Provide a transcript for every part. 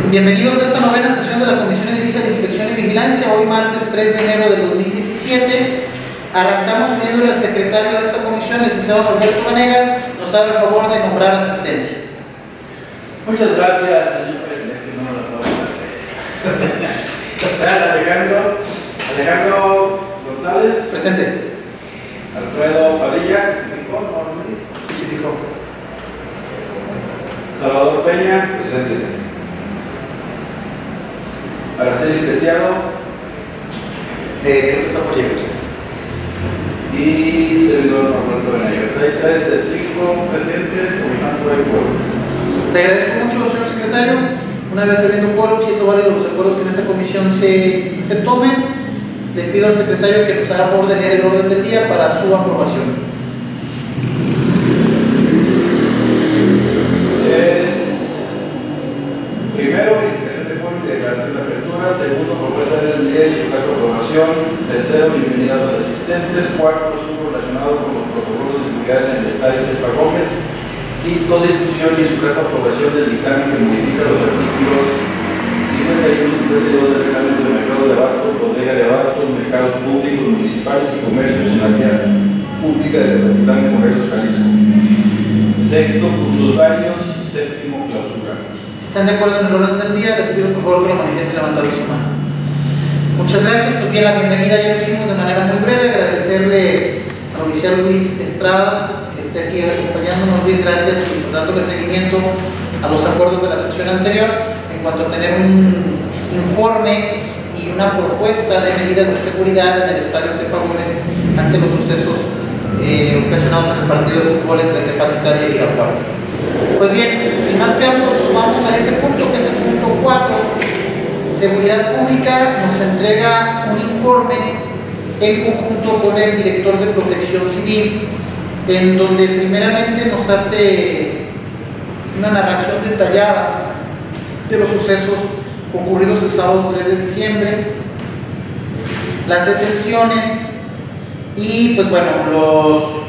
Bienvenidos a esta novena sesión de la Comisión Edilicia de Inspección y Vigilancia. Hoy martes 3 de enero del 2017. Arrancamos pidiéndole al secretario de esta comisión, licenciado Norberto Vanegas, nos haga el favor de nombrar asistencia. Muchas gracias, señor presidente. Es que no me lo puedo hacer. Gracias, Alejandro. Alejandro González. Presente. Alfredo Padilla. Justificó. Salvador Peña. Presente. Araceli Preciado. Creo que está por llegar. Y servidor Norberto Venegas. Hay 3 de 5 presentes, por tanto hay quórum. Le agradezco mucho, señor secretario. Una vez habiendo quórum, siendo válidos los acuerdos que en esta comisión se tomen, le pido al secretario que nos haga favor de leer el orden del día para su aprobación. Primero, indicación de quórum y declaración de apertura. Segundo, propuesta del día y su caso de aprobación. Tercero, bienvenida a los asistentes. Cuarto, asunto relacionado con los protocolos de seguridad en el estadio de Tepa Gómez. Quinto, discusión y sujeta aprobación del dictamen que modifica los artículos 51 y 52 del reglamento de mercado de abastos, bodega de abastos, mercados públicos, municipales y comercios en la vía pública de Tepatitlán de Morelos, Jalisco. Sexto, puntos varios. Séptimo, clausura. Si están de acuerdo en el orden del día, les pido por favor que lo manifiesten levantando su mano. Muchas gracias. Pues bien, la bienvenida ya lo hicimos de manera muy breve. Agradecerle al oficial Luis Estrada que esté aquí acompañándonos. Luis, gracias y dándole seguimiento a los acuerdos de la sesión anterior en cuanto a tener un informe y una propuesta de medidas de seguridad en el estadio Tepa Gómez ante los sucesos ocasionados en el partido de fútbol entre Tepatitlán y Irapuato. Pues bien, sin más preámbulos, pues vamos a ese punto, que es el punto 4. Seguridad Pública nos entrega un informe en conjunto con el director de Protección Civil, en donde primeramente nos hace una narración detallada de los sucesos ocurridos el sábado 3 de diciembre, las detenciones y pues bueno,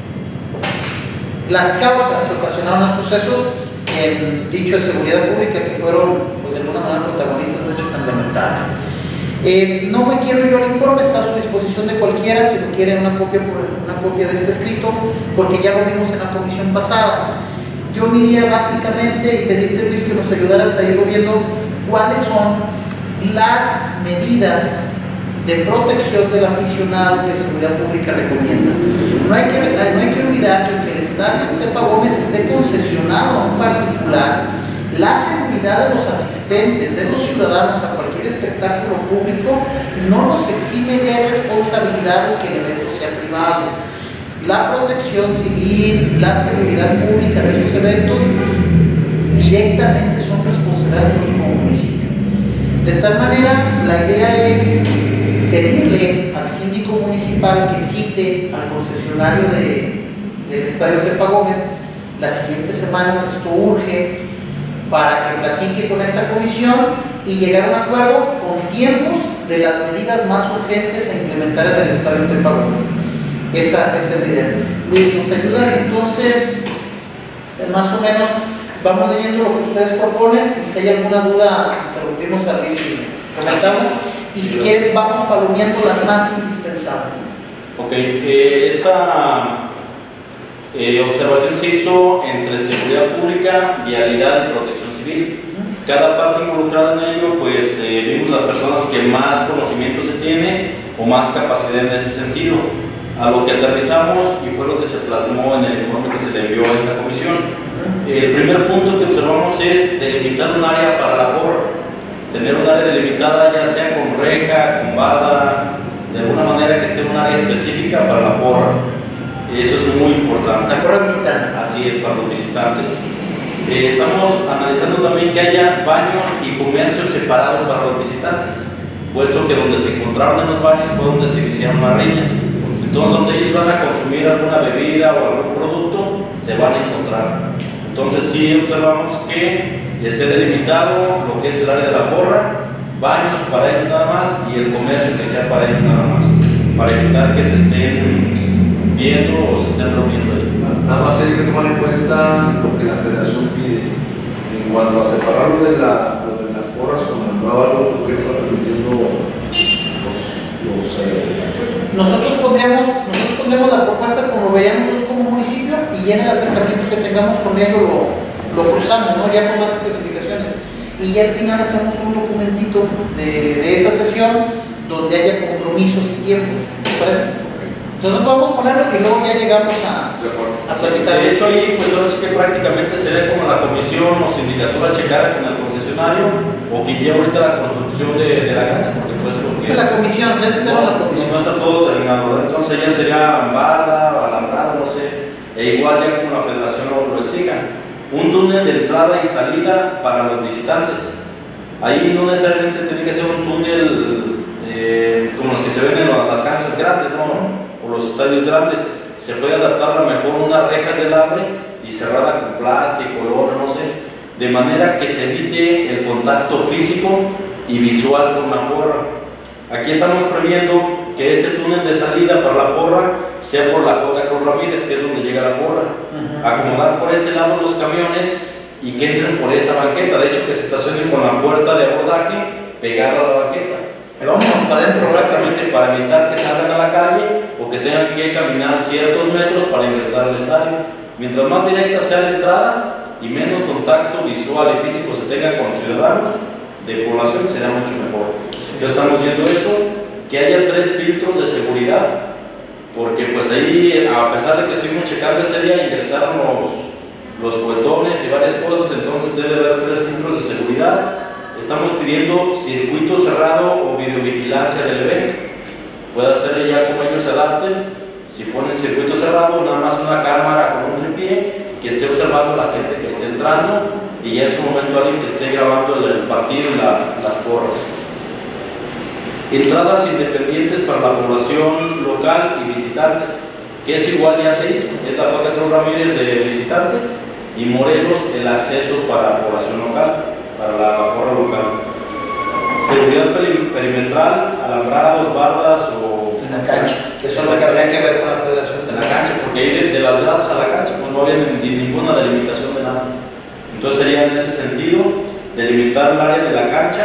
las causas que ocasionaron los sucesos en dicho de seguridad pública, que fueron pues de alguna manera protagonistas de hecho tan lamentable. No me quiero yo el informe, está a su disposición de cualquiera si lo quieren una copia de este escrito, porque ya lo vimos en la comisión pasada. Yo me iría básicamente y pedirte, Luis, que nos ayudaras a irlo viendo cuáles son las medidas de protección del aficionado que Seguridad Pública recomienda. No hay que olvidar que aunque el estadio Tepa Gómez esté concesionado a un particular, la seguridad de los asistentes, de los ciudadanos a cualquier espectáculo público no nos exime de responsabilidad de que el evento sea privado. La protección civil, la seguridad pública de esos eventos directamente son responsabilidades de nosotros como municipio. De tal manera, la idea es pedirle al síndico municipal que cite al concesionario del estadio Tepa Gómez la siguiente semana, que esto urge, para que platique con esta comisión y llegar a un acuerdo con tiempos de las medidas más urgentes a implementar en el estadio Tepa Gómez. Esa es la idea. Luis, ¿nos ayudas entonces? Más o menos vamos leyendo lo que ustedes proponen y si hay alguna duda interrumpimos a Luis y comenzamos. Y si quieres vamos palomeando las más indispensables. Ok, esta observación se hizo entre seguridad pública, vialidad y protección civil. Cada parte involucrada en ello, pues vimos las personas que más conocimiento se tiene o más capacidad en este sentido. A lo que aterrizamos y fue lo que se plasmó en el informe que se le envió a esta comisión. El primer punto que observamos es delimitar un área para la porra. Tener un área delimitada, ya sea con reja, con barda, de alguna manera que esté en un área específica para la porra. Eso es muy importante. La porra visitante. Así es, para los visitantes. Estamos analizando también que haya baños y comercios separados para los visitantes, puesto que donde se encontraron en los baños fue donde se iniciaron las riñas. Entonces, donde ellos van a consumir alguna bebida o algún producto, se van a encontrar. Entonces, sí observamos que esté delimitado lo que es el área de la porra, baños para ellos nada más y el comercio que sea para ellos nada más, para evitar que se estén viendo o se estén reuniendo ahí. Nada más hay que tomar en cuenta lo que la Federación pide en cuanto a separarlo de la porras con alumbrado algo que está permitiendo nosotros pondríamos la propuesta como lo veíamos nosotros como municipio, y ya en el acercamiento que tengamos con ello lo cruzamos, ¿no? Ya con las especificaciones, y ya al final hacemos un documentito de esa sesión donde haya compromisos y tiempos. ¿Te parece? Nosotros vamos a ponerlo y luego ya llegamos a platicar. De hecho, ahí pues ahora sí que prácticamente sería como la comisión o sindicatura checara con el concesionario o quien lleva ahorita la construcción de la cancha, porque la comisión, se hace la comisión. No está todo terminado, ¿verdad? Entonces ya sería barda, alambrado, no sé, e igual ya como la federación lo exija. Un túnel de entrada y salida para los visitantes. Ahí no necesariamente tiene que ser un túnel como los que se ven en las canchas grandes, ¿no? O los estadios grandes. Se puede adaptar a lo mejor unas rejas de alambre y cerrada con plástico, lona, no sé, de manera que se evite el contacto físico y visual con la porra. Aquí estamos previendo que este túnel de salida para la porra sea por la J. Cruz Ramírez, que es donde llega la porra. Acomodar por ese lado los camiones y que entren por esa banqueta. De hecho, que se estacionen con la puerta de abordaje pegada a la banqueta. Vamos para adentro. Exactamente, para evitar que salgan a la calle o que tengan que caminar ciertos metros para ingresar al estadio. Mientras más directa sea la entrada y menos contacto visual y físico se tenga con los ciudadanos de población, será mucho mejor. Entonces estamos viendo eso, que haya 3 filtros de seguridad, porque pues ahí, a pesar de que estuvimos checando ese día, ingresaron los cuetones y varias cosas, entonces debe haber 3 filtros de seguridad. Estamos pidiendo circuito cerrado o videovigilancia del evento. Puede hacer ya como ellos se adapten. Si ponen circuito cerrado, nada más una cámara con un tripié que esté observando a la gente que esté entrando y ya en su momento alguien que esté grabando el partido y las porras. Entradas independientes para la población local y visitantes, que es igual ya se hizo. Es la J. Cruz Ramírez de visitantes y Morelos el acceso para población local, para la porra local. Seguridad perimetral, alambrados, bardas o en la cancha, que eso es lo que habría que ver con la federación de la cancha, porque ahí de las gradas a la cancha pues no había ninguna delimitación de nada. Entonces sería en ese sentido delimitar el área de la cancha.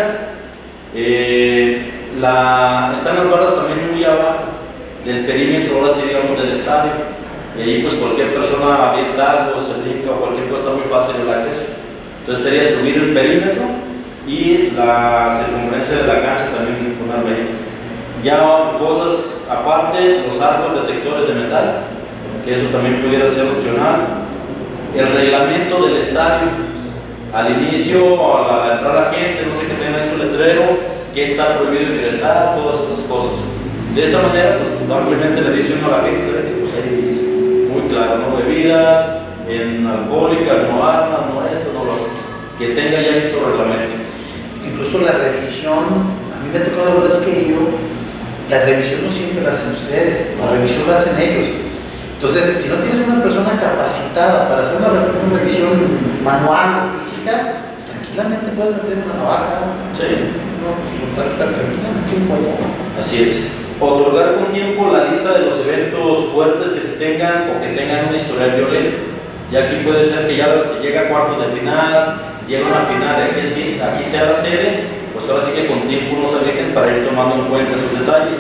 Están las barras también muy abajo del perímetro, ahora sí digamos del estadio, y ahí pues cualquier persona avienta algo, se brinca o cualquier cosa, está muy fácil el acceso. Entonces sería subir el perímetro y la circunferencia de la cancha también ponerla ahí. Ya cosas aparte, los arcos detectores de metal, que eso también pudiera ser opcional. El reglamento del estadio, al inicio, al entrar la gente, no sé qué tenga su letrero, que está prohibido ingresar, todas esas cosas. De esa manera, pues ampliamente le dice uno a la gente, ¿sabe? Pues ahí dice, muy claro, no bebidas, en alcohólicas, no armas, no esto, no lo otro. Que tenga ya su reglamento. Incluso la revisión, a mí me ha tocado la vez que he ido, la revisión no siempre la hacen ustedes, la revisión la hacen ellos. Entonces, si no tienes una persona capacitada para hacer una revisión manual o física, pues, tranquilamente puedes meter una navaja. Sí. Así es. Otorgar con tiempo la lista de los eventos fuertes que se tengan o que tengan un historial violento. Y aquí puede ser que ya se llega a cuartos de final, llega una final y aquí sea la sede, pues ahora sí que con tiempo nos avisen para ir tomando en cuenta esos detalles.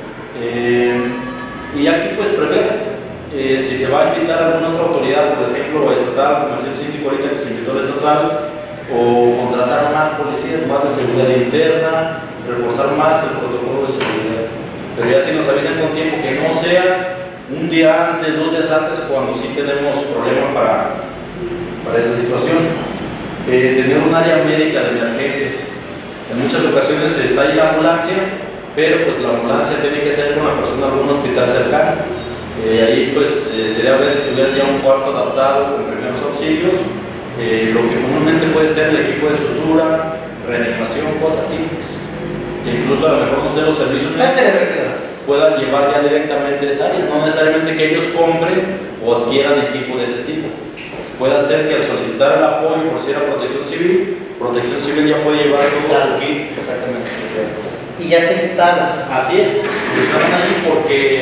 Y aquí pues prever si se va a invitar a alguna otra autoridad, por ejemplo, estatal, como es el síndico ahorita que se invitó al estatal, o contratar más policías, más de seguridad interna, reforzar más el protocolo de seguridad. Pero ya si nos avisan con tiempo, que no sea un día antes, 2 días antes, cuando sí tenemos problema para esa situación. Tener un área médica de emergencias. En muchas ocasiones está ahí la ambulancia, pero pues la ambulancia tiene que ser con la persona de un hospital cercano. Ahí pues sería ver si tuviera ya un cuarto adaptado con primeros auxilios. Lo que comúnmente puede ser el equipo de sutura, reanimación, cosas simples. Que incluso a lo mejor no sé, los servicios puedan llevar ya directamente esa área, no necesariamente que ellos compren o adquieran equipo de ese tipo. Puede ser que al solicitar el apoyo por si era Protección Civil ya puede llevar todo su kit. Exactamente. Y ya se instala. Así es, están ahí porque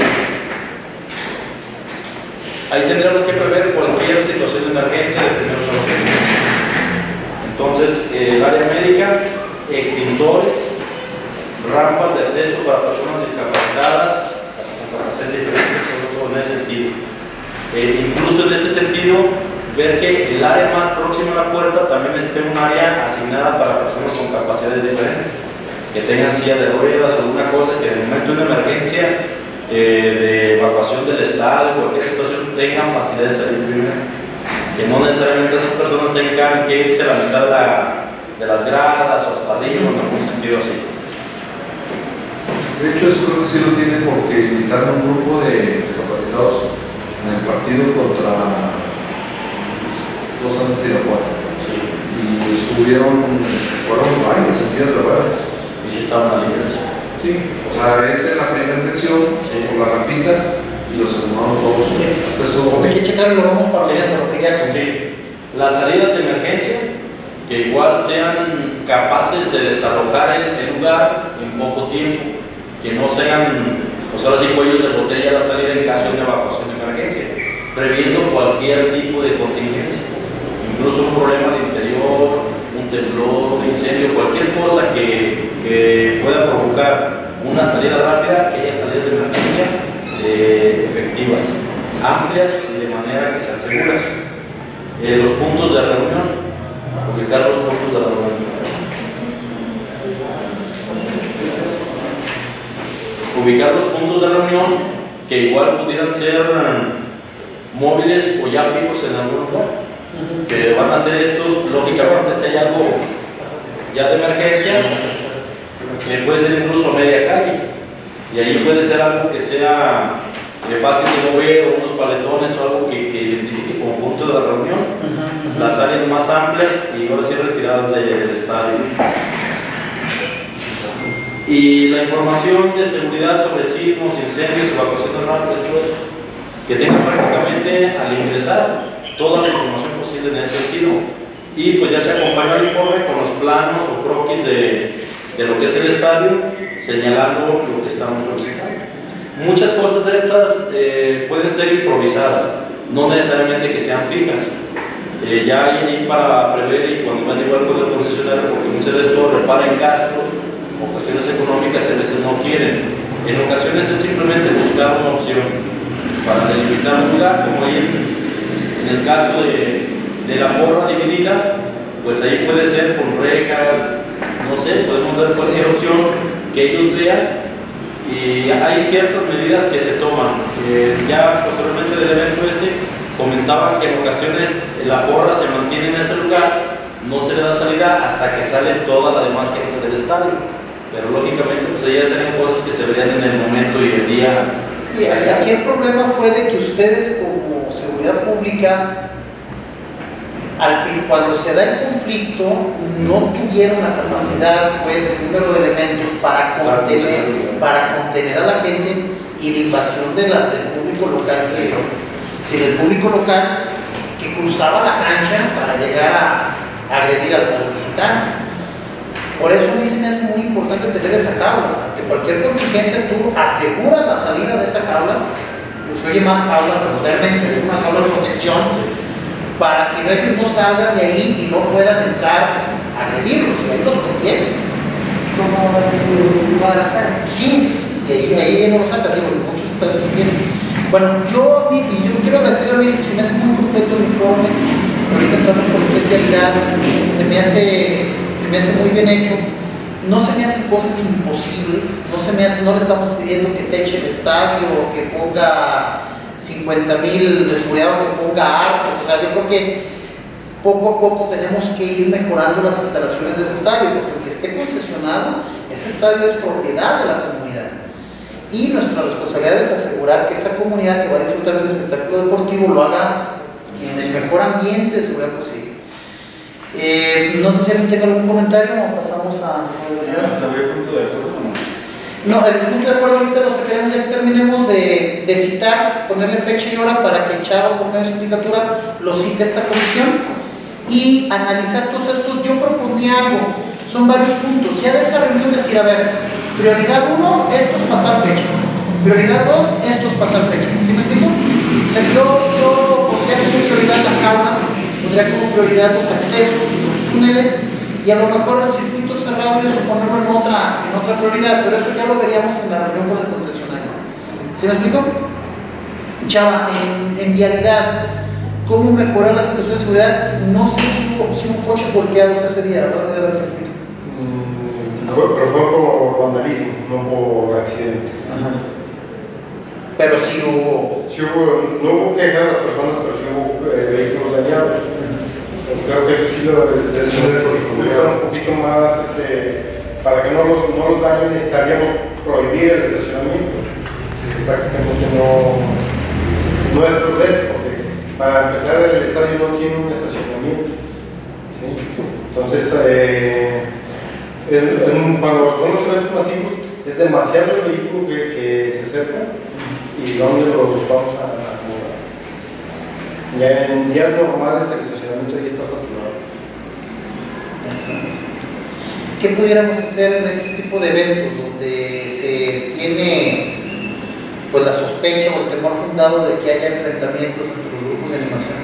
ahí tendremos que prever cualquier situación de emergencia de primeros auxilios. Entonces, el área médica, extintores, rampas de acceso para personas discapacitadas, con capacidades diferentes, todo eso en ese sentido. Incluso en este sentido, ver que el área más próxima a la puerta también esté un área asignada para personas con capacidades diferentes, que tengan silla de ruedas o alguna cosa que en el momento de una emergencia de evacuación del estadio, cualquier situación, tengan facilidad de salir primero, que no necesariamente esas personas tengan que irse a la mitad de las gradas o hasta arriba, en algún sentido así. De hecho, eso creo que sí lo tiene porque invitaron un grupo de discapacitados en el partido contra los Santos de Irapuato. Sí. Y fueron varios en sillas de ruedas. Y si estaban libres. Sí, o sea, esa es la primera sección, Sí. por la rampita, y los acomodaron todos. Sí. Eso, Hay que checarlo, lo vamos para Sí. lo que ya son. Sí. Las salidas de emergencia, que igual sean capaces de desalojar el lugar en poco tiempo, que no sean, pues ahora sí, cuellos de botella a la salida en caso de una evacuación de emergencia, previendo cualquier tipo de contingencia, incluso un problema de interior, un temblor, un incendio, cualquier cosa que pueda provocar una salida rápida, que haya salidas de emergencia efectivas, amplias y de manera que sean seguras. Los puntos de reunión, ubicar los puntos de reunión. Ubicar los puntos de reunión que igual pudieran ser móviles o ya fijos en algún lugar, que van a ser estos, lógicamente, si hay algo ya de emergencia, puede ser incluso media calle, y ahí puede ser algo que sea fácil de mover, o unos paletones o algo que identifique como punto de la reunión, las áreas más amplias y ahora sí retiradas del estadio. Y la información de seguridad sobre sismos, incendios, evacuaciones rápidas, todo eso, que tenga prácticamente al ingresar toda la información posible en ese sentido. Y pues ya se acompañó el informe con los planos o croquis de lo que es el estadio, señalando lo que estamos solicitando. Muchas cosas de estas pueden ser improvisadas, no necesariamente que sean fijas. Ya hay ahí para prever, y cuando van igual con el concesionario, porque muchas veces todo repara en gastos o cuestiones económicas, a veces no quieren. En ocasiones es simplemente buscar una opción para delimitar un lugar, como ahí en el caso de la porra dividida, pues ahí puede ser con rejas, no sé, podemos dar cualquier opción que ellos vean, y hay ciertas medidas que se toman. Ya posteriormente del evento comentaban que en ocasiones la porra se mantiene en ese lugar, no se le da salida hasta que sale toda la demás gente del estadio, pero lógicamente pues ya serían cosas que se verían en el momento y el día. Y aquí el problema fue de que ustedes como seguridad pública, cuando se da el conflicto, no tuvieron la capacidad, pues, el número de elementos para contener a la gente y la invasión del público local que cruzaba la cancha para llegar a agredir al visitante. Por eso a mí se me hace muy importante tener esa jaula. Ante cualquier contingencia tú aseguras la salida de esa jaula, pues oye más jaula, pero realmente es una jaula de protección, para que ellos no salgan de ahí y no puedan entrar a agredirlos, y ahí los contienes. Como en Guadalajara. Sí, y ahí no lo sacas, digo, muchos estados que tienen. Bueno, yo quiero agradecerle a mí, se me hace muy completo el informe. Ahorita entramos con especialidad, se me hace muy bien hecho. No se me hacen cosas imposibles, no le estamos pidiendo que teche el estadio o que ponga 50,000 de seguridad o que ponga arcos. O sea, yo creo que poco a poco tenemos que ir mejorando las instalaciones de ese estadio, porque esté concesionado, ese estadio es propiedad de la comunidad. Y nuestra responsabilidad es asegurar que esa comunidad que va a disfrutar del espectáculo deportivo lo haga en el mejor ambiente de seguridad posible. No sé si alguien tiene algún comentario o pasamos a... ¿Sabía el punto de acuerdo? No, el punto de acuerdo ahorita lo sacaremos ya que terminemos de citar, ponerle fecha y hora para que Chava, por medio de sindicatura, lo cite a esta comisión y analizar todos estos. Yo proponía algo, son varios puntos. Ya de esa reunión decir, a ver, prioridad 1, estos para tal fecha. Prioridad 2, estos para tal fecha. ¿Sí me explico? O sea, yo pondría como prioridad la jaula, pondría como prioridad los accesos, los túneles, y a lo mejor el circuito cerrado y eso ponerlo en otra prioridad, pero eso ya lo veríamos en la reunión con el concesionario. ¿Sí me explico? Chava, en vialidad, ¿cómo mejorar la situación de seguridad? No sé si hubo coches golpeados ese día, ¿verdad? De la tráfico. Pero fue por vandalismo, no por accidente. Ajá. Pero sí hubo. Sí hubo, no hubo quejas de las personas, pero sí hubo vehículos dañados. Creo que eso sí lo debe un poquito más, para que no los dañen, necesitaríamos prohibir el estacionamiento. Prácticamente no es prudente, porque para empezar el estadio no tiene un estacionamiento. ¿Sí? Entonces, cuando son los eventos masivos, es demasiado el vehículo que se acerca y dónde los vamos a acomodar. Ya en días normales el estacionamiento ya está saturado. ¿Qué pudiéramos hacer en este tipo de eventos donde se tiene pues la sospecha o el temor fundado de que haya enfrentamientos entre los grupos de animación?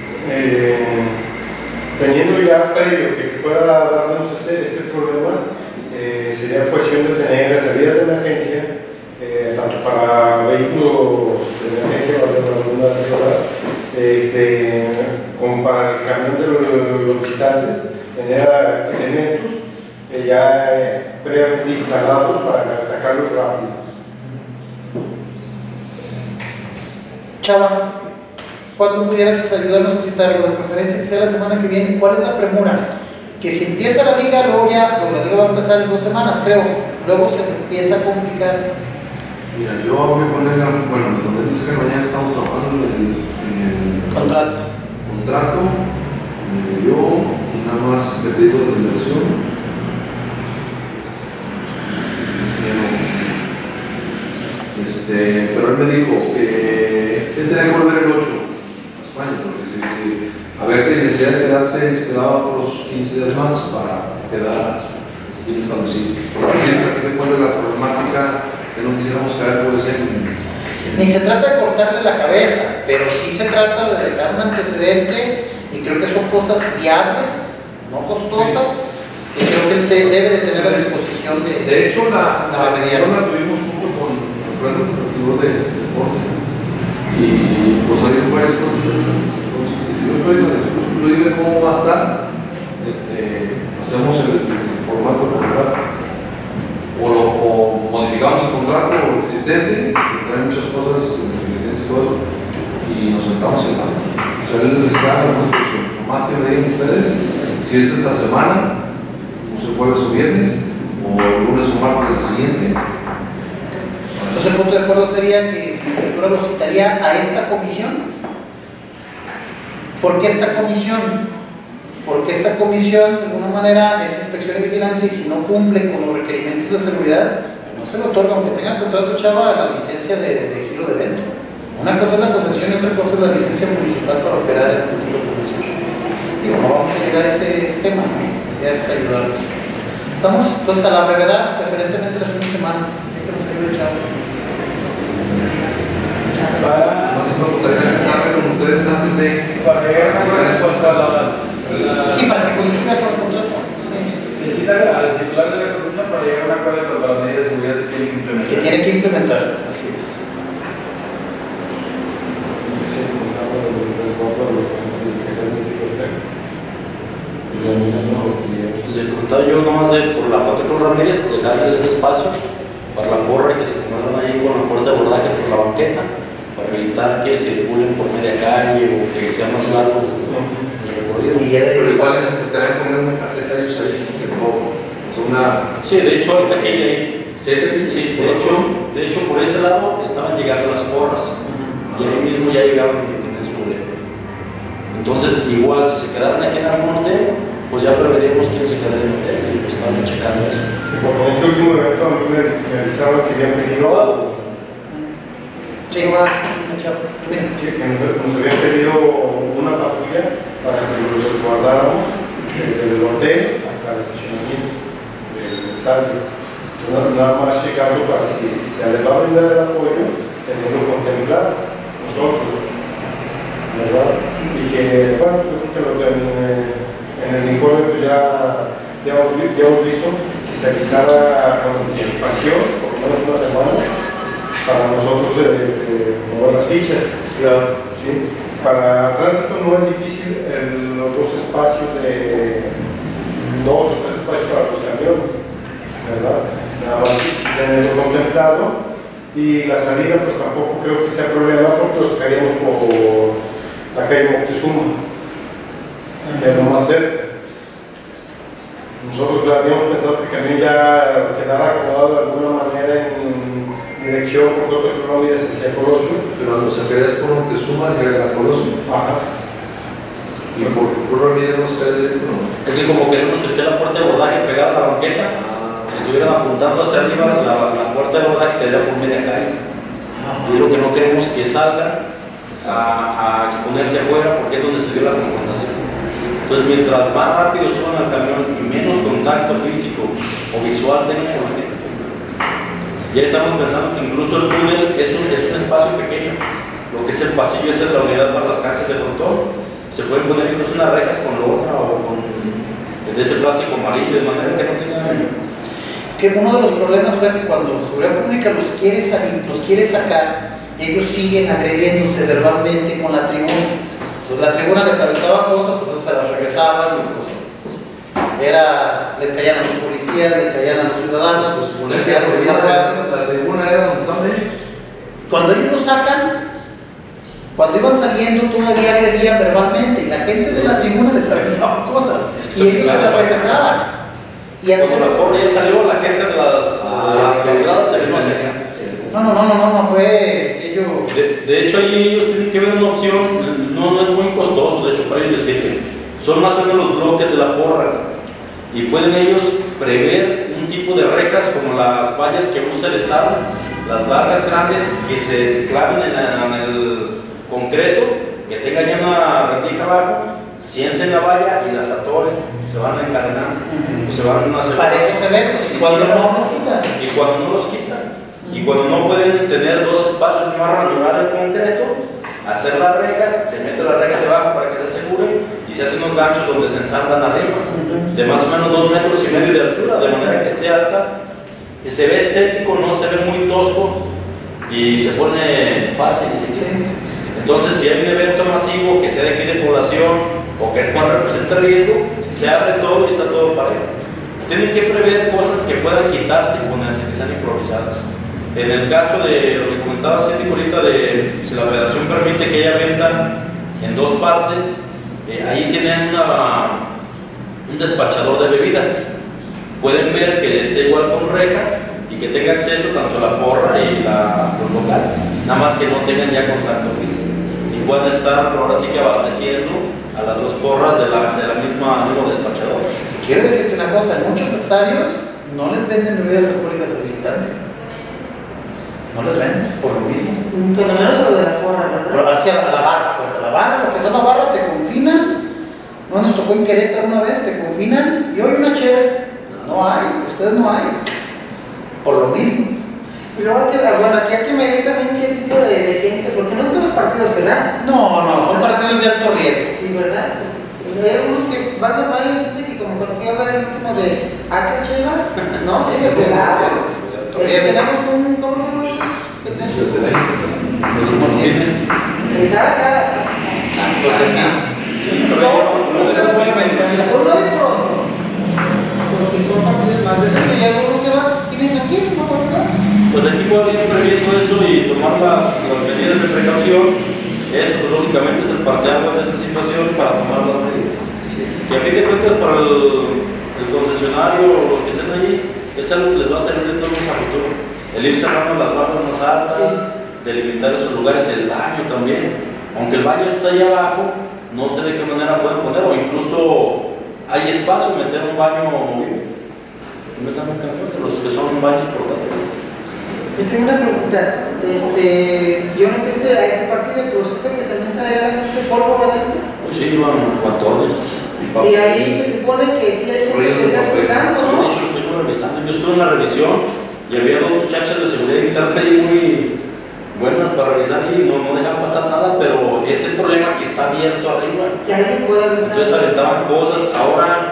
Teniendo ya previo que pueda darnos este problema, sería cuestión de tener salidas de emergencia, tanto para vehículos de emergencia o de alguna como para el camión de los visitantes, tener elementos ya previamente instalados para sacarlos rápido. Chava, ¿cuándo pudieras ayudarnos a citarlo? De preferencia que sea la semana que viene. ¿Cuál es la premura? Que si empieza la liga, luego ya, la liga va a empezar en 2 semanas, creo. Luego se empieza a complicar. Mira, yo hablé con él, bueno, donde él dice que mañana estamos trabajando en el contrato, me dio y nada más le pedí de inversión. Pero él me dijo que él tenía que volver el 8 a España, porque si había que necesidad de quedarse, se quedaba por los 15 días más para quedar bien establecido. Porque siempre después de la problemática que no quisiéramos caer por ese. Ni se trata de cortarle la cabeza, pero sí se trata de dejar un antecedente y creo que son cosas viables, no costosas, que creo que él debe de tener a disposición de hecho, la mediana. la tuvimos junto con el frente operativo de deporte y pues salieron varias cosas interesantes. Entonces, yo estoy tú dime cómo va a estar, hacemos el formato contrato o modificamos el contrato existente, que trae muchas cosas, licencias y todo eso, y nos sentamos y hablamos. O sea, él está a la disposición. Nomás que me digan ustedes si es esta semana, o sea, jueves o viernes, o lunes o martes de la siguiente. Entonces el punto de acuerdo sería que si la lectura lo citaría a esta comisión. ¿Por qué esta comisión? Porque esta comisión de alguna manera es inspección y vigilancia y si no cumple con los requerimientos de seguridad, no se le otorga, aunque tenga contrato, Chava, la licencia de giro de evento. Una cosa es la concesión y otra cosa es la licencia municipal para operar en un giro comercial. Digo, no vamos a llegar a ese tema, ¿no? La idea es ayudarnos. ¿Estamos? Entonces, a la brevedad, preferentemente la siguiente semana, que nos ayude Chava. Más me gustaría sentarme con ustedes antes de. Para llegar a una respuesta a Sí, para que coincida con el contrato. Sí. necesita al titular de la concesión para llegar a un acuerdo con las medidas de seguridad que tiene que implementar. Que tiene que implementar, así es. Le contaba yo nomás por la parte con Ramírez, de darles ese espacio para la porra y que se pongan ahí con la puerta de abordaje por la banqueta, para evitar que circulen por media calle o que sea más largo el recorrido. Pero igual necesitarían poner una caseta ellos ahí, Sí, de hecho ahorita que hay ahí. Sí, de hecho por ese lado estaban llegando las porras y ahí mismo ya llegaban y tenían su boleto. Entonces igual si se quedaran aquí en algún hotel, pues ya preveríamos quién se quedaría en el hotel y pues estaban checando eso. Bueno, en este último evento a mí me avisaban que habían pedido Sí, va, nos habían pedido una patrulla para que los resguardáramos desde el hotel hasta el estacionamiento del estadio. Entonces, nada más checando para si se les va a brindar el apoyo, tenerlo contemplado nosotros, ¿verdad? Y que, bueno, yo creo que en el informe pues ya ya hemos visto que se avisara con anticipación, por lo menos una semana, para nosotros mover las fichas. Claro. ¿Sí? Para tránsito no es difícil los dos espacios dos o tres espacios para los camiones, ¿verdad? Nada más si tenemos contemplado. Y la salida pues tampoco creo que sea problema porque lo sacaríamos por la calle Moctezuma, que es lo más cerca. Nosotros habíamos pensado que el camión ya quedara acomodado de alguna manera en dirección por otro Ramírez hacia Colosio. Pero lo sacarías por Moctezuma hacia la Colosio. Ajá. Y por Ramírez no se directo, ¿no? Es que como queremos que esté la puerta de abordaje pegada a la banqueta, si estuvieran apuntando hacia arriba, la puerta de abordaje quedaría por media calle. Y lo que no queremos que salga a exponerse afuera, porque es donde se dio la confrontación. Entonces, mientras más rápido suban al camión y menos contacto físico o visual tengan con la gente, ya estamos pensando que incluso el túnel es un espacio pequeño. Lo que es el pasillo es la unidad para las canchas de frontón. Se pueden poner incluso unas rejas con lona o con de ese plástico amarillo, de manera que no tenga daño. Que uno de los problemas fue que cuando Seguridad Pública los quiere sacar, ellos siguen agrediéndose verbalmente con la tribuna. Entonces la tribuna les aventaba cosas, pues se las regresaban y pues les caían a los policías, les caían a los ciudadanos, Se supone les que caían a los ciudadanos. la tribuna era donde están ellos. Cuando ellos lo sacan, cuando iban saliendo todavía agredían verbalmente y la gente de la tribuna les aventaba cosas y ellos se las regresaban. Y Cuando la porra ya salió, la gente de las gradas se vino hacia acá. No, fue ello. De hecho, ahí ellos tienen que ver una opción, no es muy costoso, de hecho, para ellos les sirve. Son más o menos los bloques de la porra y pueden ellos prever un tipo de rejas como las vallas que usa el Estado, las largas grandes que se claven en el concreto, que tenga ya una rendija abajo, sienten la valla y las atoren, se van encadenando, se van a hacer. Para esos eventos, y cuando no los quitan. Y cuando no los quitan, y cuando no pueden tener dos espacios más ranurar el concreto, hacer las rejas, se mete las rejas abajo para que se aseguren y se hacen unos ganchos donde se ensamblan arriba, de más o menos 2,5 metros de altura, de manera que esté alta, que se ve estético, no se ve muy tosco y se pone fácil. Entonces, si hay un evento masivo que sea de aquí de población o que pueda representar riesgo, se abre todo y está todo parejo. Tienen que prever cosas que puedan quitarse y ponerse, que sean improvisadas. En el caso de lo que comentaba Síndico ahorita, de si la federación permite que haya venta en dos partes, ahí tienen un despachador de bebidas. Pueden ver que esté igual con reja y que tenga acceso tanto a la porra y los locales, nada más que no tengan ya contacto físico y puedan estar ahora sí que abasteciendo a las dos porras de la misma mismo despachador. Quiero decirte una cosa, en muchos estadios no les venden bebidas alcohólicas a visitantes. No les venden, por lo mismo. Por lo menos lo de la porra, ¿verdad? Pero hacia la barra, pues a la barra, lo que son la barra te confinan. No nos tocó en Querétaro una vez, te confinan y hoy una chévere. No hay, ustedes no hay. Por lo mismo. Y luego aquí hay que medir también qué tipo de gente, porque no todos los partidos se dan. No, son partidos de alto riesgo. Sí, ¿verdad? Hay algunos que van a ir, que como cuando fui a ver el último de H. Chivas, no, sí se da. Tenemos un, ¿cómo se llama esos? En cada. Entonces, sí. Uno de pronto. Porque son partidos más de y algunos que van y vienen aquí, no pasa nada. Pues aquí puede ir previendo eso y tomar las medidas de precaución. Esto, lógicamente, es el parteaguas de esta situación para tomar las medidas. Que a fin de cuentas, para el concesionario o los que estén allí, es algo que les va a servir de todos a futuro. El ir cerrando las barras más altas, delimitar esos lugares, el baño también. Aunque el baño está ahí abajo, no sé de qué manera pueden poner, o incluso hay espacio meter un baño movible. Metan un camión de los que son baños portátiles. Yo tengo una pregunta. Yo no sé a ese partido, pero siento que también traía la gente polvo adentro. Pues sí, iban cuatones. Y ahí se supone que sí hay gente que está explicando, Sí, de ¿no? hecho lo estoy revisando. Yo estuve en la revisión y había dos muchachas de seguridad interna ahí muy buenas para revisar y no dejan pasar nada, pero es el problema que está abierto arriba. Que alguien pueda ver. Entonces aventaban cosas. Ahora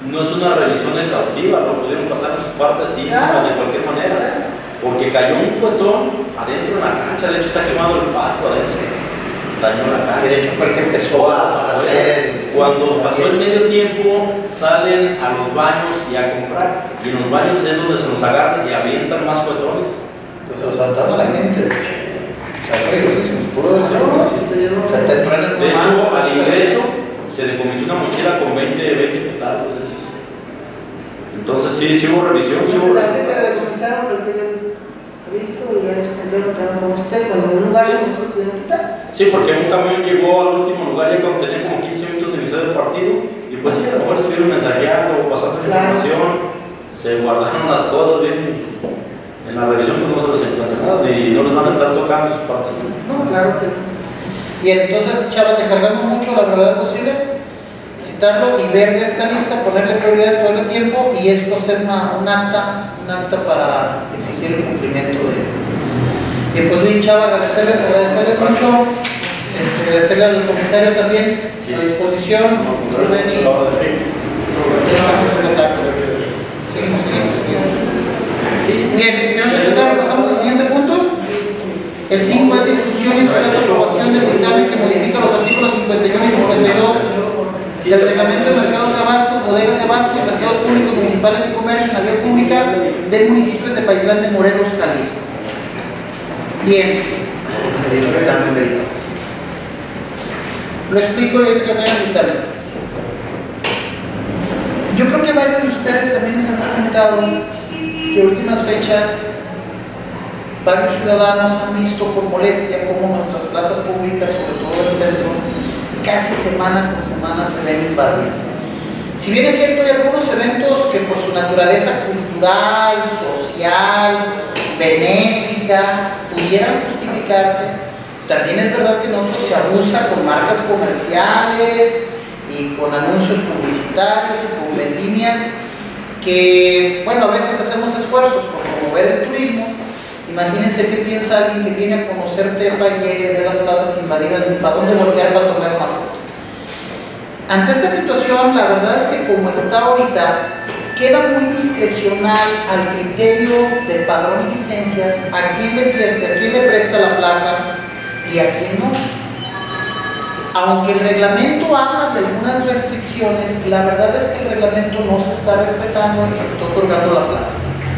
no es una revisión exhaustiva, lo pudieron pasar en sus partes íntimas de cualquier manera, porque cayó un cuetón adentro de la cancha, de hecho está quemado el pasto adentro, dañó la cancha. Que de hecho fue el que empezó a hacer Cuando pasó el medio tiempo, salen a los baños y a comprar, y en los baños es donde se los agarran y avientan más cuetones. Entonces los saltaron a la gente. O sea, peligrosísimos, puro de De hecho, al ingreso se decomisó una mochila con 20 petales. Entonces sí hubo revisión. Sí hubo revisión. Para decomisar, requiere aviso y ya los contaron como usted, cuando en un lugar ya no se pudieron quitar. Sí, porque un camión llegó al último lugar ya cuando tenía como 15 minutos de iniciar el partido, y pues sí, a lo mejor estuvieron ensayando o pasando información, se guardaron las cosas bien. En la revisión pues no se les encuentra nada y no les van a estar tocando sus partes. No, claro que no. Bien, entonces, Chava, te encargamos mucho, la brevedad posible, citarlo y ver de esta lista, ponerle prioridades, ponerle tiempo y esto hacer un acta para exigir el cumplimiento de. Bien, pues Luis, Chava, agradecerles mucho, agradecerle al comisario también, a disposición, Rubén y seguimos. Bien, señor secretario, pasamos al siguiente punto. El 5 es discusión y sobre la aprobación del dictamen que modifica los artículos 51 y 52 del reglamento de mercados de abastos, bodegas de abastos, mercados públicos municipales y comercio en la vía pública del municipio de Tepayitlán de Morelos, Jalisco. Bien, lo explico y ahorita traigo el dictamen. Yo creo que varios de ustedes también les han comentado que en últimas fechas varios ciudadanos han visto con molestia cómo nuestras plazas públicas, sobre todo el centro, casi semana con semana se ven invadidas. Si bien es cierto, hay algunos eventos que por su naturaleza cultural, social, benéfica, pudieran justificarse, también es verdad que en otros se abusa con marcas comerciales y con anuncios publicitarios y con vendimias que, bueno, a veces hacemos esfuerzos por promover el turismo. Imagínense qué piensa alguien que viene a conocer Tepa y llegue a ver las plazas invadidas, ¿para dónde voltear para tomar una foto? Ante esta situación, la verdad es que como está ahorita, queda muy discrecional al criterio del padrón y licencias a quién le pierde, a quién le presta la plaza y a quién no. Aunque el reglamento habla de algunas restricciones, la verdad es que el reglamento no se está respetando y se está otorgando la plaza.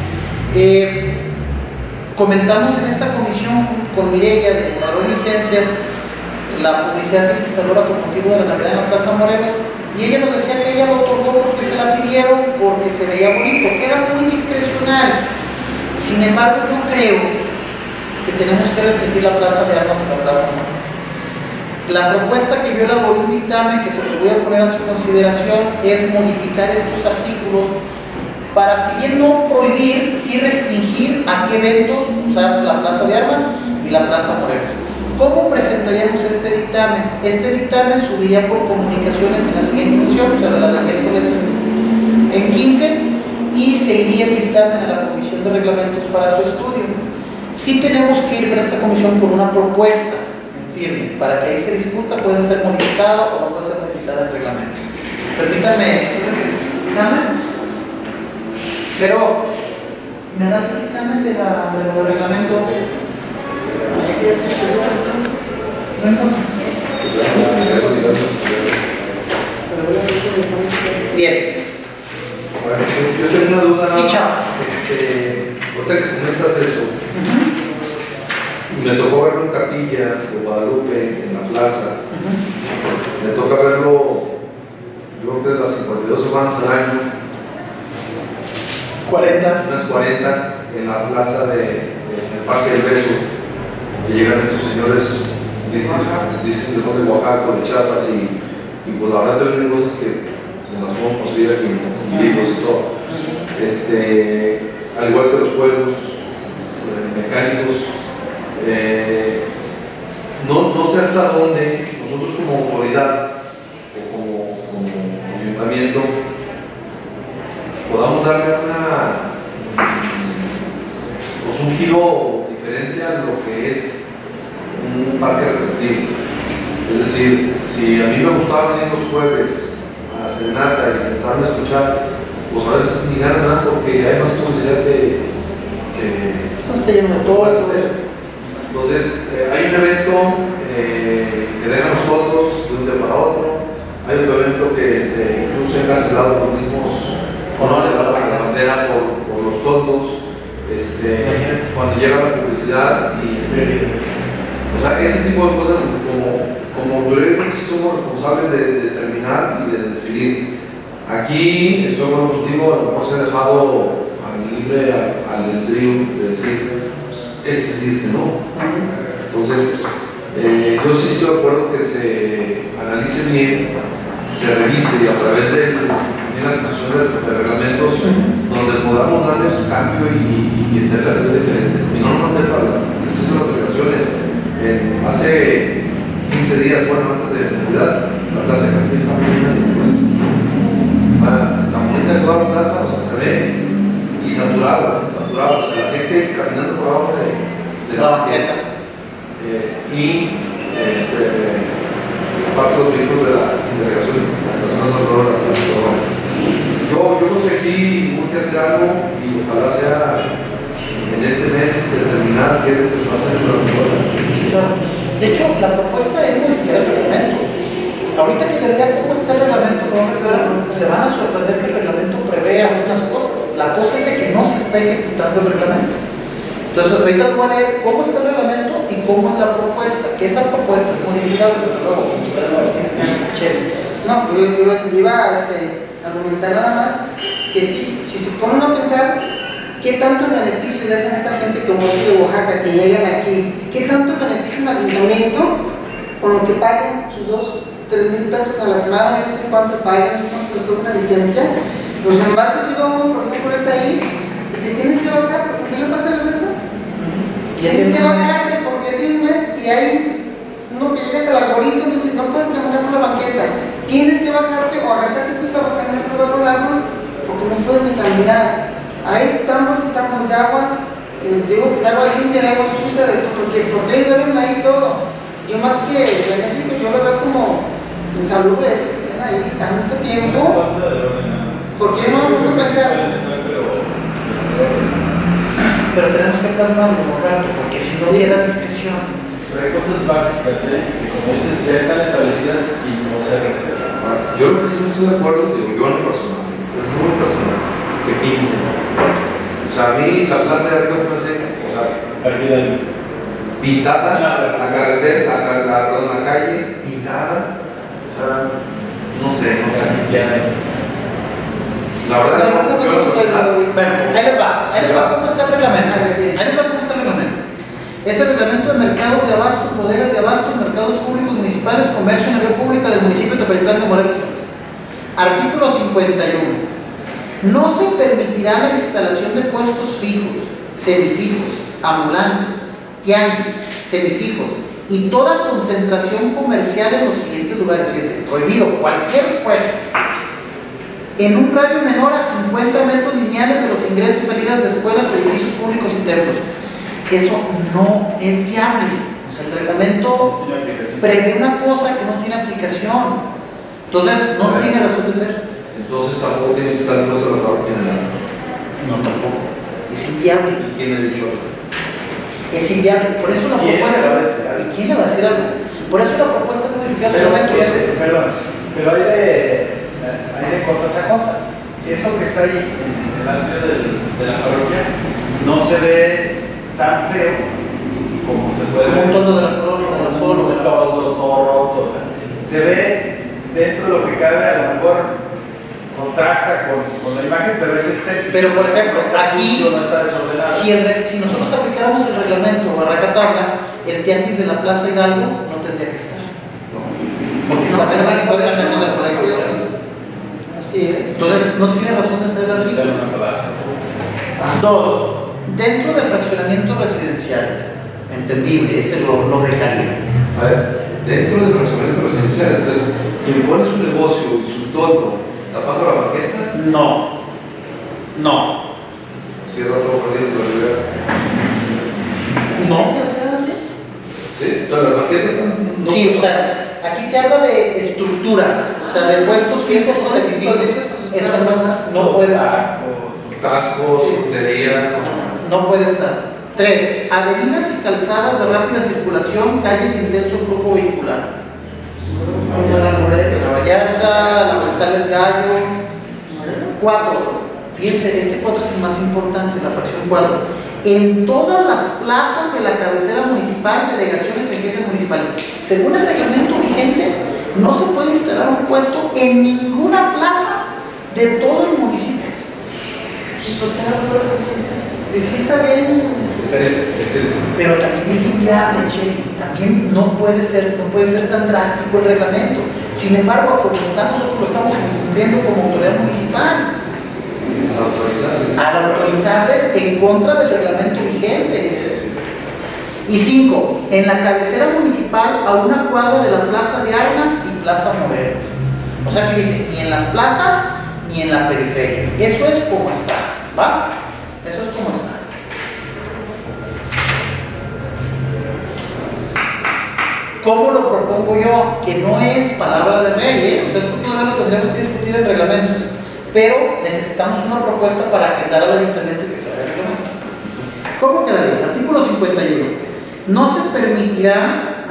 Comentamos en esta comisión con Mireya de padrón y licencias la publicidad que se instaló con motivo de la Navidad en la Plaza Morelos y ella nos decía que ella lo otorgó porque se la pidieron, porque se veía bonito, queda muy discrecional. Sin embargo, yo creo que tenemos que restringir la Plaza de Armas y la Plaza Morelos. La propuesta que yo elaboré un dictamen que se los voy a poner a su consideración es modificar estos artículos para, si bien no prohibir, sí restringir a qué eventos usar la Plaza de Armas y la Plaza Morelos. ¿Cómo presentaríamos este dictamen? Este dictamen subiría por comunicaciones en la siguiente sesión, o sea, de la del miércoles en 15, y se iría el dictamen a la Comisión de Reglamentos para su estudio. Sí tenemos que ir para esta comisión con una propuesta firme, para que ahí se discuta, puede ser modificada o no puede ser modificada el reglamento. Permítanme, el dictamen. Pero, ¿me das el dictamen del reglamento? Bien. Bueno, yo tengo una duda. Sí, chao. Ahorita que comentas eso, me tocó verlo en Capilla de Guadalupe, en la plaza. Me toca verlo, yo creo que las 52 semanas al año. 40. Unas 40 en la plaza en el Parque del Beso, que llegan estos señores, dicen de Oaxaca, de Chiapas, y pues la verdad también hay cosas que las podemos conseguir aquí en libros y todo. Al igual que los juegos mecánicos, no sé hasta dónde nosotros como autoridad o como ayuntamiento podamos darle un giro diferente a lo que es un parque recreativo. Es decir, si a mí me gustaba venir los jueves a hacer caminata y sentarme a escuchar, pues a veces ni ganan nada porque hay más publicidad que No está lleno de todo. puedes hacer. Entonces, hay un evento que deja los fondos de un día para otro, hay otro evento que incluso han cancelado los mismos conoces la bandera por los fondos, cuando llega la publicidad y o sea, ese tipo de cosas como periodistas sí somos responsables de determinar y de decidir. Aquí, estoy con contigo, a lo mejor se ha dejado libre al albedrío de decir sí, no. Entonces, yo sí estoy de acuerdo que se analice bien, se revise y a través de la creación de reglamentos donde podamos darle un cambio y entender la ser diferente. Y no nomás para las delegaciones. Hace 15 días, bueno, antes de Navidad, la plaza de aquí está muy llena de impuestos. La bonita de toda la plaza, o sea, se ve y saturado, o sea, la gente caminando por abajo de la banqueta aparte los vehículos de la delegación, la estación de San Pedro de la plaza. Yo creo que sí, hay que hacer algo y ojalá sea en este mes determinar qué es lo que se va a hacer en la escuela. De hecho, la propuesta es modificar el reglamento. Ahorita que le diga cómo está el reglamento, se van a sorprender que el reglamento prevé algunas cosas. La cosa es de que no se está ejecutando el reglamento. Entonces, ahorita les voy a leer cómo está el reglamento y cómo es la propuesta. Que esa propuesta es modificable, desde luego, como usted lo va a decir. No, yo iba a argumentar nada más que si se ponen a pensar qué tanto beneficio dejan a esa gente como es de Oaxaca que llegan aquí, qué tanto beneficio en el ayuntamiento con lo que paguen sus 2-3 mil pesos a la semana, no sé cuánto pagan, no sé cuánto se les cobra una licencia. Pero sin embargo, si vamos por ejemplo ahí y te tienes que bajar, ¿por qué le pasa eso? Tienes que bajarte porque tienes un mes y hay uno que llega hasta el arbolito, entonces no puedes caminar por la banqueta. Tienes que bajarte o agacharte así para caminar por el árbol porque no puedes ni caminar. Hay tambos y tambos de agua, digo que de agua limpia, de agua sucia, porque ellos duermen ahí todo. Yo más que benéfico, yo lo veo como insalubre eso, que estén ahí tanto tiempo. ¿Por qué no empezar? Pero tenemos que plasmarlo un rato, porque si no hubiera discreción. Pero hay cosas básicas, que como dices, ya están establecidas y no se respetan. Yo lo que sí no estoy de acuerdo, digo, yo en lo personal, es muy personal, que pinten. O sea, a mí la plaza de Arcos no sé, o sea, pintada, la calle pintada, o sea, no sé. La verdad, yo en lo personal. Ahí les va cómo está el reglamento. Es el reglamento de mercados de abastos, bodegas de abastos, mercados públicos municipales, comercio en la vía pública del municipio de Tepatitlán de Morelos. Artículo 51. No se permitirá la instalación de puestos fijos, semifijos, ambulantes, tianguis, semifijos y toda concentración comercial en los siguientes lugares. Fíjense, prohibido cualquier puesto en un radio menor a 50 metros lineales de los ingresos y salidas de escuelas, edificios públicos y templos. Eso no es viable. O sea, el reglamento prevé una cosa que no tiene aplicación. Entonces, no tiene razón de ser. Entonces tampoco tiene que estar el puesto de la general. No, tampoco. Es inviable. ¿Y quién le dijo? Es inviable. Por eso la propuesta. ¿Y quién le va a decir algo? Por eso la propuesta es modificar el reglamento. Perdón, pero hay de cosas a cosas. Eso que está ahí en el atrio de la parroquia no se ve tan feo como se puede ver. Un tono de la colonia, de la zona, de la todo roto. Se ve dentro de lo que cabe, a lo mejor contrasta con la imagen, pero es estético. Pero por ejemplo, aquí, no está desordenado. si nosotros aplicáramos el reglamento a rajatabla, el tianguis de la Plaza Hidalgo no tendría que estar. Porque está apenas a 50 metros del colegio. Entonces, no tiene razón de ser el artículo. 2. Dentro de fraccionamientos residenciales, entendible, ese lo dejaría. A ver, dentro de fraccionamientos residenciales, entonces, quien pone su negocio y su toldo tapando la banqueta, no. cierra todo por dentro de la ciudad. No. Sí, todas las banquetas están. Sí, o sea, aquí te habla de estructuras, o sea, de puestos fijos o semifijos. Eso no puede estar. Tacos, frutería. No puede estar. 3. Avenidas y calzadas de rápida circulación, calles de intenso flujo vehicular. La Vallarta, la González Gallo. 4. Fíjense, este 4 es el más importante, la fracción 4. En todas las plazas de la cabecera municipal, delegaciones en agencias municipales. Según el reglamento vigente, no se puede instalar un puesto en ninguna plaza de todo el municipio. Sí, está bien. Pero también es inviable, Che. También no puede ser tan drástico el reglamento. Sin embargo, como nosotros lo estamos incumpliendo como autoridad municipal. Al autorizarles en contra del reglamento vigente. Y 5. En la cabecera municipal a una cuadra de la Plaza de Armas y Plaza Morelos. O sea que dice, ni en las plazas ni en la periferia. Eso es como está, ¿va? Eso es como está. ¿Cómo lo propongo yo? Que no es palabra de rey, ¿eh? O sea, esto todavía lo tendremos que discutir en reglamentos. Pero necesitamos una propuesta para agendar al ayuntamiento y que se haga el reglamento. ¿Cómo quedaría? Artículo 51. No se permitirá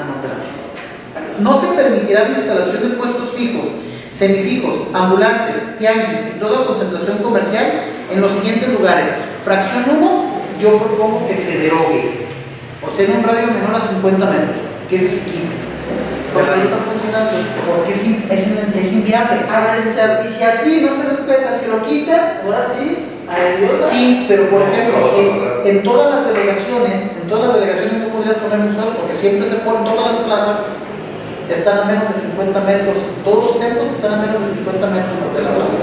la instalación de puestos fijos, semifijos, ambulantes, tianguis y toda concentración comercial en los siguientes lugares. Fracción 1, yo propongo que se derogue, o sea, en un radio menor a 50 metros, que ese se quite. Porque no está funcionando. Porque es inviable. A ver, y si así no se respeta, si lo quita, ahora sí, ayuda. Sí, pero por ejemplo, en todas las delegaciones no podrías poner un suelo porque siempre se ponen, todas las plazas están a menos de 50 metros, todos los templos están a menos de 50 metros de la plaza.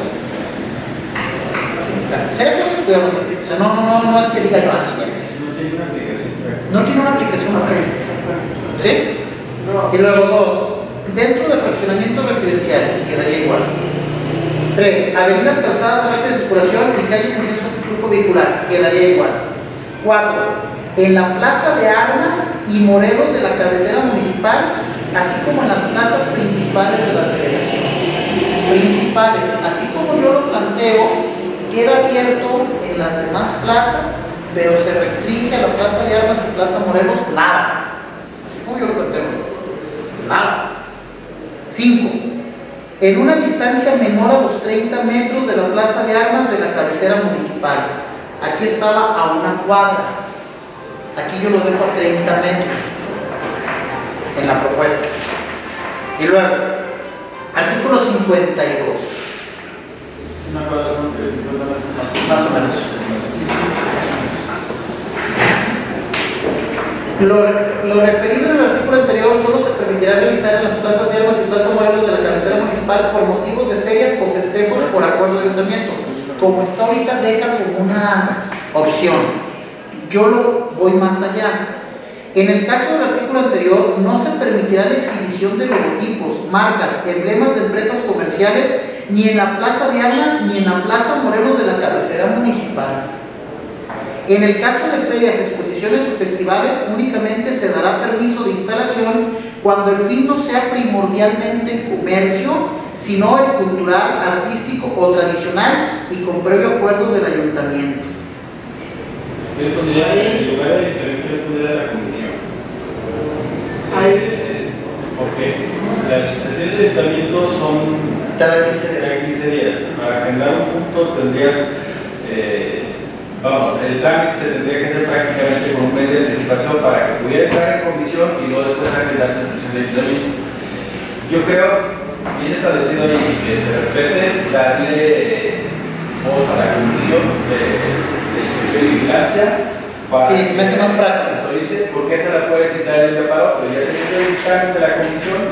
Sería cosa estudiar, o sea, no es que diga yo así, ya que sí. No tiene una aplicación. No tiene una aplicación práctica. ¿Sí? No. Y luego 2, dentro de fraccionamientos residenciales quedaría igual. 3, avenidas, calzadas de rápida circulación y calles en intenso flujo vehicular, quedaría igual. 4, en la Plaza de Armas y Morelos de la cabecera municipal, así como en las plazas principales de las delegaciones. Principales, así como yo lo planteo, queda abierto en las demás plazas, pero se restringe a la Plaza de Armas y Plaza Morelos nada. Así como yo lo planteo, nada. 5. En una distancia menor a los 30 metros de la Plaza de Armas de la cabecera municipal. Aquí estaba a una cuadra. Aquí yo lo dejo a 30 metros en la propuesta. Y luego, artículo 52. Una cuadra son 50 metros Más o menos. Lo referido en el artículo anterior solo se permitirá realizar en las plazas de Armas y Plaza Morelos de la cabecera municipal por motivos de ferias o festejos por acuerdo de ayuntamiento. Como está ahorita, deja como una opción. Yo lo voy más allá. En el caso del artículo anterior, no se permitirá la exhibición de logotipos, marcas, emblemas de empresas comerciales ni en la Plaza de Armas ni en la Plaza Morelos de la cabecera municipal. En el caso de ferias, exposiciones o festivales, únicamente se dará permiso de instalación cuando el fin no sea primordialmente el comercio, sino el cultural, artístico o tradicional y con previo acuerdo del ayuntamiento. Yo pondría, en lugar de intervenir, yo pondría la comisión. Porque las sesiones de ayuntamiento son Cada 15 días. cada 15 días. Para agendar un punto tendrías, el trámite se tendría que hacer prácticamente con un mes de anticipación para que pudiera entrar en comisión y luego después agendarse en sesión de ayuntamiento. Yo creo, bien establecido ahí, que se respete darle voz a la comisión de inspección y vigilancia. Sí, me hace más práctico. Porque esa la puede citar el preparo, pero ya teniendo el dictamen de la comisión,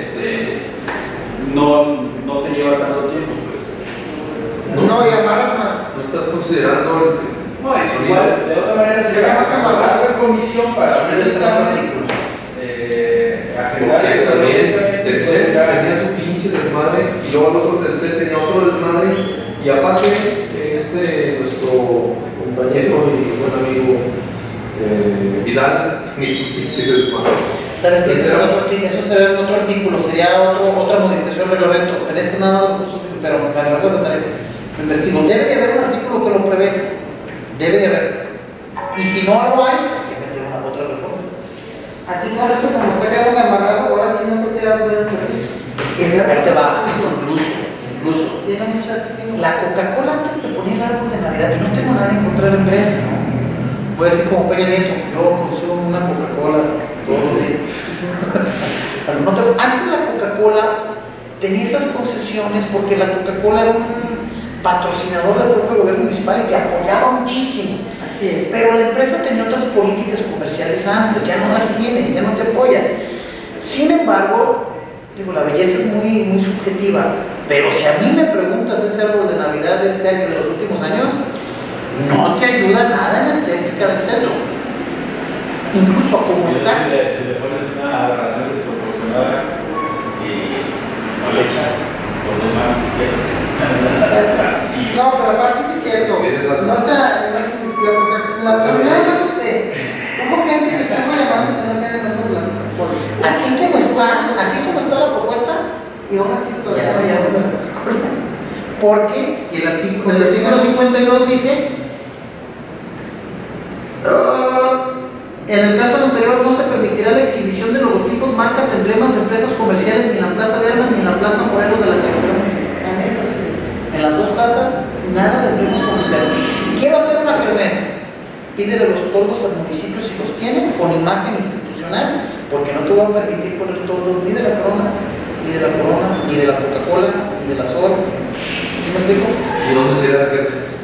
no te lleva tanto tiempo. No, y amarras más. No estás considerando No, es igual, de otra manera sería amarrarlo en comisión para hacer el trámite, agendar porque el también ayuntamiento. del CET tenía su pinche desmadre y luego el otro del CET tenía otro desmadre y aparte nuestro compañero y buen amigo Vidal tenía su pinche desmadre. ¿Sabes qué? Eso se ve en otro artículo, sería otra modificación del reglamento. En este nada, pero la cosa me investigo. Debe de haber un artículo que lo prevé. Debe de haber. Y si no lo hay que meter una otra reforma. Así por eso, como está quedando amarrado, ahora sí no creo que va a poder permiso. Es que ahí te va, incluso. Tiene mucha. La Coca-Cola antes te ponía el árbol de Navidad y no tengo nada en contra de la empresa, ¿no? Puede decir como Peña Nieto, yo consumo una Coca-Cola todos los días. Pero antes la Coca-Cola tenía esas concesiones porque la Coca-Cola era un patrocinador del propio gobierno municipal y que apoyaba muchísimo. Así es. Pero la empresa tenía otras políticas comerciales antes, ya no las tiene, ya no te apoya. Sin embargo, digo, la belleza es muy subjetiva, pero si a mí me preguntas ese árbol de Navidad de este año, de los últimos años, no te ayuda nada en la estética del centro. Incluso como está. Si le pones una aberración desproporcionada y no le echan por dos manos izquierdas. No, pero aparte sí es cierto. No, o sea, la primera no es usted. Como gente que estamos llamando que no tiene nombre la. Así como está la propuesta, Y aún así todavía ya no llamo la Coca-Cola. Porque el artículo 52 dice. En el caso anterior no se permitirá la exhibición de logotipos, marcas, emblemas de empresas comerciales ni en la Plaza de Armas ni en la Plaza Morelos de la cabecera municipal. En las dos plazas, nada de emblemas comerciales. Quiero hacer una kermés. Pídele los toldos al municipio si los tienen, con imagen institucional, porque no te voy a permitir poner toldos ni de la Corona, ni de la Coca-Cola, ni de la Sol. ¿Sí me explico? ¿Y dónde será que es?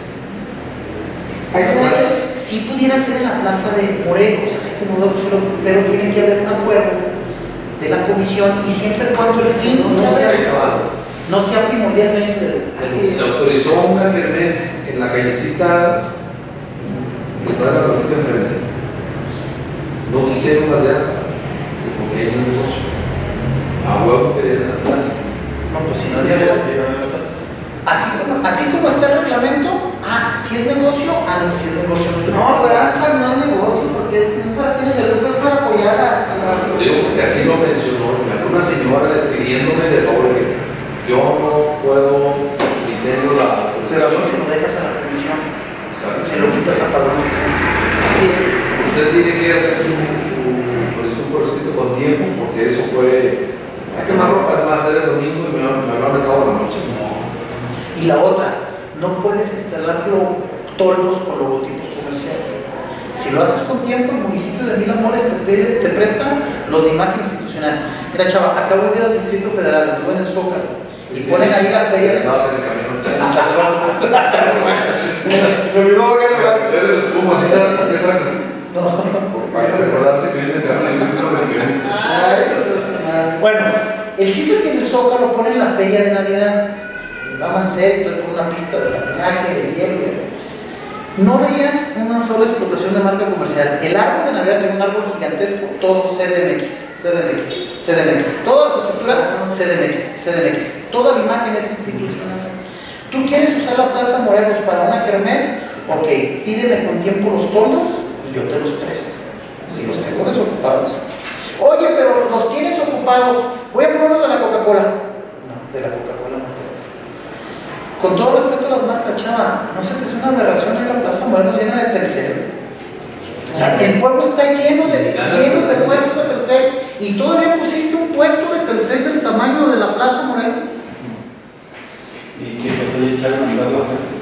Si pudiera ser en la plaza de Morelos, así como pero tiene que haber un acuerdo de la comisión y siempre y cuando el fin no sea primordialmente Se autorizó una kermés en la callecita que está en la placita enfrente. No quisieron las de ASA, porque hay un negocio. A huevo querían la plaza. No, pues si no es así como está el reglamento, si es negocio, si es negocio no, pero ASFA no es negocio, porque no es para fines de lucro, es para apoyar a la. Digo, porque así lo mencionó, una señora pidiéndome de favor que yo no puedo y tengo la. Pero así se lo dejas a la comisión, se lo quitas a padrón de licencia. Así es. Usted tiene que hacer su solicitud por escrito con tiempo, porque eso fue. Hay que más ropa, es más, era el domingo y me lo han pensado en la noche. Y la otra, no puedes instalar toldos con logotipos comerciales. Si lo haces con tiempo, el municipio de Mil Amores te presta los de imagen institucional. Mira, chava, acabo de ir al Distrito Federal, estuve en el Zócalo, y ponen ahí la feria de. No, se me cambió. Me olvidó que no de los Pumas, ¿sí sabes por qué sacas? Para recordarse que viene el campeón. Bueno, el chiste es que en el Zócalo ponen la feria de Navidad. Va a Mancera y todo con una pista de patinaje, de hielo. No veías una sola explotación de marca comercial. El árbol de Navidad era un árbol gigantesco, todo CDMX. Todas las estructuras CDMX. Toda la imagen es institucional. ¿Tú quieres usar la Plaza Morelos para una kermés? Ok, pídeme con tiempo los toldos y yo te los presto. Si los tengo desocupados. Oye, pero los tienes ocupados. Voy a ponerlos de la Coca-Cola. No, de la Coca-Cola no te vas. Con todo respeto a las marcas, chava, ¿no se te hace una aberración en la Plaza Morelos llena de Telcel? O sea, el pueblo está lleno de puestos de Telcel y todavía pusiste un puesto de Telcel del tamaño de la Plaza Morelos. ¿Y qué pasó de echar a mandar la gente?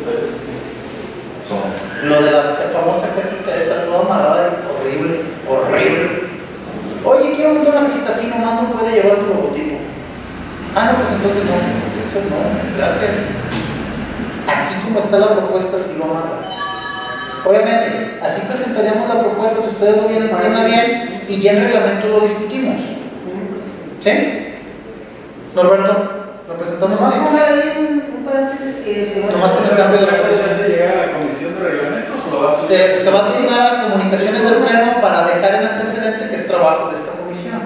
Lo de la famosa casita esa toda amarrada y horrible. Oye, quiero montar una casita así, nomás no puede llevar tu logotipo. No, pues entonces no, gracias. Así como está la propuesta, sí lo amarra. Obviamente, así presentaríamos la propuesta, si ustedes lo entiendan bien, y ya en reglamento lo discutimos. ¿Sí? Norberto, ¿lo presentamos así? Vamos a poner un paréntesis que Nomás con el cambio de la ¿Se hace llegar a la comisión de reglamentos o lo va a subir? se va a asignar a comunicaciones del pleno para dejar el antecedente que es trabajo de esta comisión.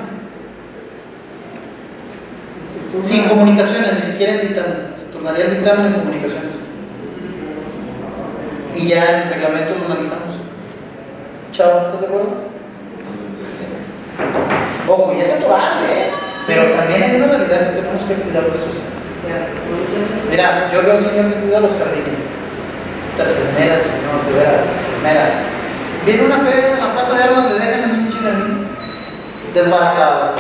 Sin comunicaciones, ni siquiera en dictamen. Se tornaría el dictamen en comunicaciones. Y ya en el reglamento lo analizamos. Chava, ¿estás de acuerdo? Ojo, ya es atorable, pero también hay una realidad que tenemos que cuidar de eso. Mira, yo veo al señor que cuida los jardines. Se esmera el señor, de veras, se esmera. Viene una feria en la plaza de armas, le dejan un jardín desbaratado.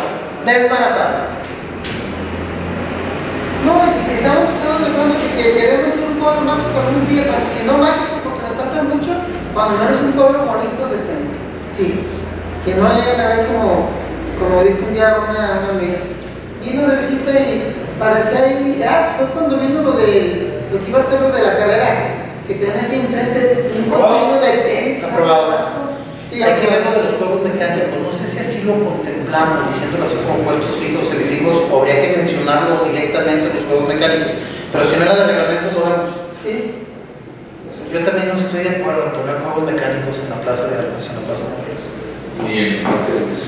No, es que estamos todos de acuerdo que queremos ser un pueblo mágico en un día, si no mágico porque nos falta mucho, cuando menos un pueblo bonito, decente. Sí, que no lleguen a ver como dijo un día una amiga. Vino de visita y parecía ahí, fue cuando vino lo que iba a ser lo de la carrera, que tenían aquí enfrente un poquito de tenis. Aprobado. Sí, hay que ver lo de los juegos mecánicos, no sé si así lo contemplamos, diciéndolo así como puestos fijos, semifijos, o habría que mencionarlo directamente en los juegos mecánicos, pero si no era de reglamento lo vemos. Sí. Yo también no estoy de acuerdo en poner juegos mecánicos en la plaza de armas, en la plaza de armas. Ni el parque de eso.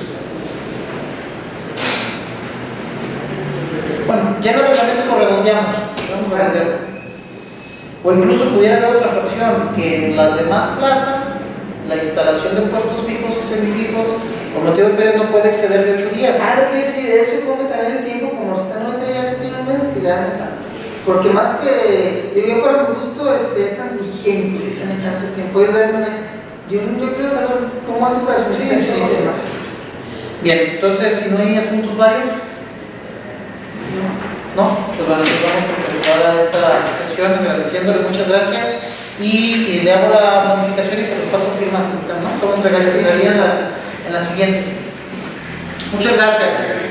Bueno, ya en el reglamento lo redondeamos, vamos a redondearlo. O incluso pudiera haber otra fracción, que en las demás plazas, la instalación de puestos fijos y semifijos, por motivo de feria no puede exceder de 8 días. Claro que sí, eso pone también el tiempo, como están ahorita ya que tienen una necesidad. Porque más que, yo para mi gusto, es antihigiénico, si se tanto tiempo. Puedes verme, yo quiero saber cómo hacen para Sí. Bien, entonces, si no hay asuntos varios, no, pues bueno, nos vamos por terminada esta sesión, agradeciéndole, muchas gracias. Y le hago la modificación y se los paso firmas, ¿no? Todo entregaría en la siguiente. Muchas gracias.